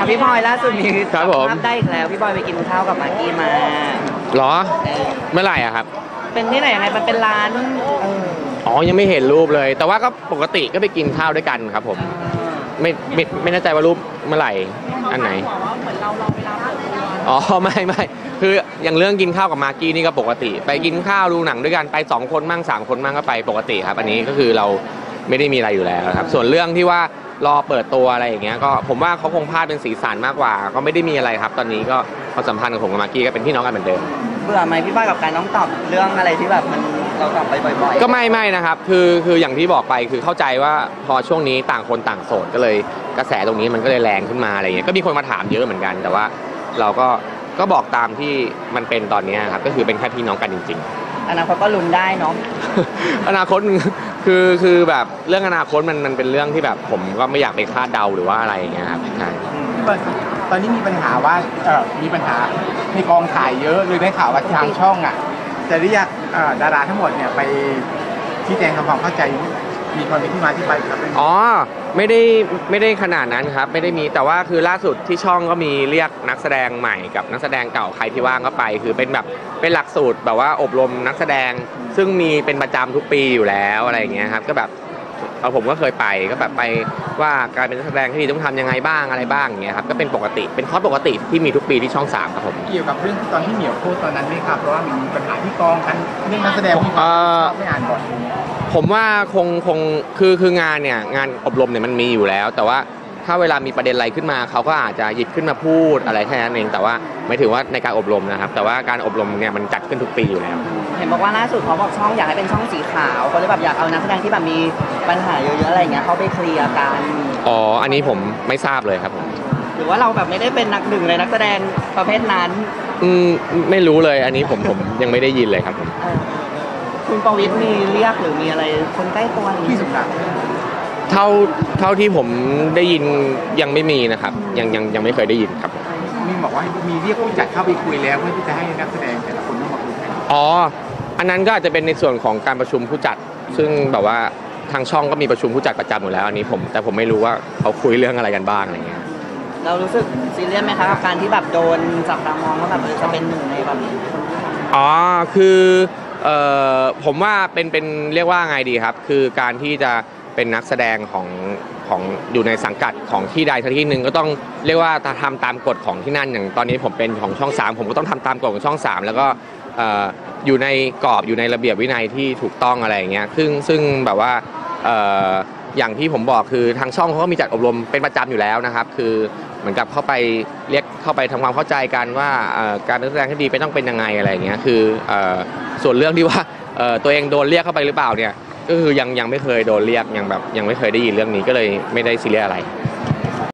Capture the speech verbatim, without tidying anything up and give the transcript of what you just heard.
ะพี่พลอยล่าสุดมีครับผมภาพได้อีกแล้วพี่บอยไปกินข้าวกับมากกี้มาเหรอเออเมื่อไหร่อะครับเป็นที่ไหนยังไงมันเป็นร้านเอออ๋อยังไม่เห็นรูปเลย แต่ว่าก็ปกติก็ไปกินข้าวด้วยกันครับผมไม่ไม่ไม่แน่ใจว่ารูปเมื่อไหร่อันไหนอ๋อไม่ไม่คืออย่างเรื่องกินข้าวกับมากกี้นี่ก็ปกติ ไปกินข้าวดูหนังด้วยกันไปสองคนมั่งสามคนมั่งก็ไปปกติครับอันนี้ก็คือเราไม่ได้มีอะไรอยู่แล้วครับส่วนเรื่องที่ว่ารอเปิดตัวอะไรอย่างเงี้ยก็ผมว่าเขาคงพลาดเป็นสีสันมากกว่า ก็ไม่ได้มีอะไรครับ ตอนนี้ก็ความสัมพันธ์ของผมกับมากกี้ก็เป็นพี่น้องกันเหมือนเดิมเบื่อไหมพี่บอยกับการต้องตอบเรื่องอะไรที่แบบมันเราตอบไปบ่อยๆก็ไม่ไม่นะครับคือคืออย่างที่บอกไปคือเข้าใจว่าพอช่วงนี้ต่างคนต่างโสดก็เลยกระแสตรงนี้มันก็เลยแรงขึ้นมาอะไรเงี้ยก็มีคนมาถามเยอะเหมือนกัน แต่ว่าเราก็ก็บอกตามที่มันเป็นตอนนี้ครับก็คือเป็นแค่พี่น้องกันจริงๆอนาคตก็ลุ้นได้เนาะอนาคตคือคือแบบเรื่องอนาคตมันมันเป็นเรื่องที่แบบผมก็ไม่อยากไปคาดเดาหรือว่าอะไรอย่างเงี้ยครับใช่ตอนนี้มีปัญหาว่าเออมีปัญหาในกองถ่ายเยอะเลยได้ข่าวว่าทางช่องอ่ะจะเรียกเอ่อดาราทั้งหมดเนี่ยไปชี้แจงทำความเข้าใจมีความเป็นที่มาที่ไปครับอ๋อไม่ได้ไม่ได้ขนาดนั้นครับไม่ได้มีแต่ว่าคือล่าสุดที่ช่องก็มีเรียกนักแสดงใหม่กับนักแสดงเก่าใครที่ว่างก็ไป คือเป็นแบบเป็นหลักสูตรแบบว่าอบรมนักแสดงซึ่งมีเป็นประจำทุกปีอยู่แล้วอะไรอย่างเงี้ยครับก็แบบเอาผมก็เคยไปก็แบบไปว่าการเป็นนักแสดงที่ดีต้องทำยังไงบ้างอะไรบ้างอย่างเงี้ยครับก็เป็นปกติเป็นคอร์สปกติที่มีทุกปีที่ช่องสามครับผมเกี่ยวกับเรื่องที่ตอนที่เหมียวพูดตอนนั้นไหมครับเพราะว่ามันมีปัญหาที่กองกันเรื่องนักแสดงที่ไม่อ่านบทอย่างเงี้ยผมว่าคงคงคือคืองานเนี่ยงานอบรมเนี่ยมันมีอยู่แล้ว แต่ว่าถ้าเวลามีประเด็นอะไรขึ้นมาเขาก็อาจจะหยิบขึ้นมาพูดอะไรแค่นั้นเองแต่ว่าไม่ถือว่าในการอบรมนะครับแต่ว่าการอบรมเนี่ยมันจัดขึ้นทุกปีอยู่แล้วเห็นบอกว่าล่าสุดเขาบอกช่องอยากให้เป็นช่องสีขาวเขาเลยแบบอยากเอานักแสดงที่แบบมีปัญหาเยอะๆอะไรอย่างเงี้ยเขาไปเคลียร์กันอ๋ออันนี้ผมไม่ทราบเลยครับผมหรือว่าเราแบบไม่ได้เป็นนักหนึ่งเลยนักแสดงประเภทนั้นอืมไม่รู้เลยอันนี้ผมผมยังไม่ได้ยินเลยครับผมเออคุณประวิตรมีเรียกหรือมีอะไรคนใกล้ตัวหรือที่สุดละเท่าเท่าที่ผมได้ยินยังไม่มีนะครับยังยังยังไม่เคยได้ยินครับมีบอกว่ามีเรียกผู้จัดเข้าไปคุยแล้วเพื่อที่จะให้นักแสดงแต่ละคนต้องมาคุยกันอ๋ออันนั้นก็อาจจะเป็นในส่วนของการประชุมผู้จัด ซึ่งแบบว่าทางช่องก็มีประชุมผู้จัดประจำอยู่แล้วอันนี้ผมแต่ผมไม่รู้ว่าเขาคุยเรื่องอะไรกันบ้างอะไรเงี้ยเรารู้สึกซีเรียสไหมคะกับการที่แบบโดนจับตามองว่าแบบเออจะเป็นหนึ่งในแบบนี้อ๋อคือเอ่อผมว่าเป็นเป็นเรียกว่าไงดีครับ คือการที่จะเป็นนักแสดงของของอยู่ในสังกัดของที่ใดที่หนึ่งก็ต้องเรียกว่าทำตามกฎของที่นั่นอย่างตอนนี้ผมเป็นของช่องสามผมก็ต้องทำตามกฎของช่องสามแล้วก็เอ่ออยู่ในกรอบอยู่ในระเบียบวินัยที่ถูกต้องอะไรอย่างเงี้ยซึ่งซึ่งแบบว่าเอ่ออย่างที่ผมบอกคือทางช่องเขาก็มีจัดอบรมเป็นประจำอยู่แล้วนะครับคือเหมือนกับเข้าไปเรียกเข้าไปทำความเข้าใจกันว่าการนักแสดงที่ดีไม่ต้องเป็นยังไงอะไรอย่างเงี้ยคือส่วนเรื่องที่ว่าตัวเองโดนเรียกเข้าไปหรือเปล่าเนี่ยก็คือยังยังไม่เคยโดนเรียกยังแบบยังไม่เคยได้ยินเรื่องนี้ก็เลยไม่ได้ซีเรียสอะไร